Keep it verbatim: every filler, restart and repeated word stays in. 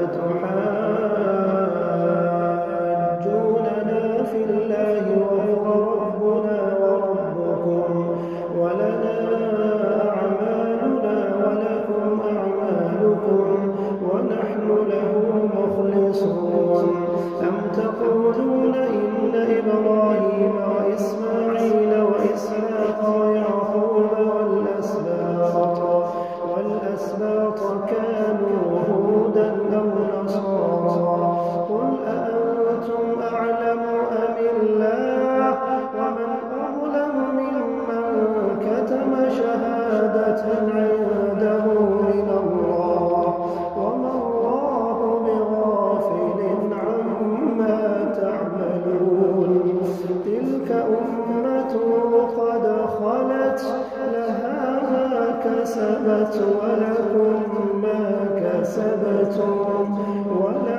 تحاجوننا في الله وهو ربنا وربكم ولنا أعمالنا ولكم أعمالكم ونحن له مخلصون أم تقولون إن إبراهيم وإسماعيل وإسحاق ويعقوب والأسباط والأسباط كانوا هودا أو نصارى قل أأنتم أعلم أم الله ومن أظلم ممن كتم شهادة عنده من الله وما الله بغافل عما تعملون تلك أمة قد خلت لها ما كسبت ولكم ما كسبتم ولا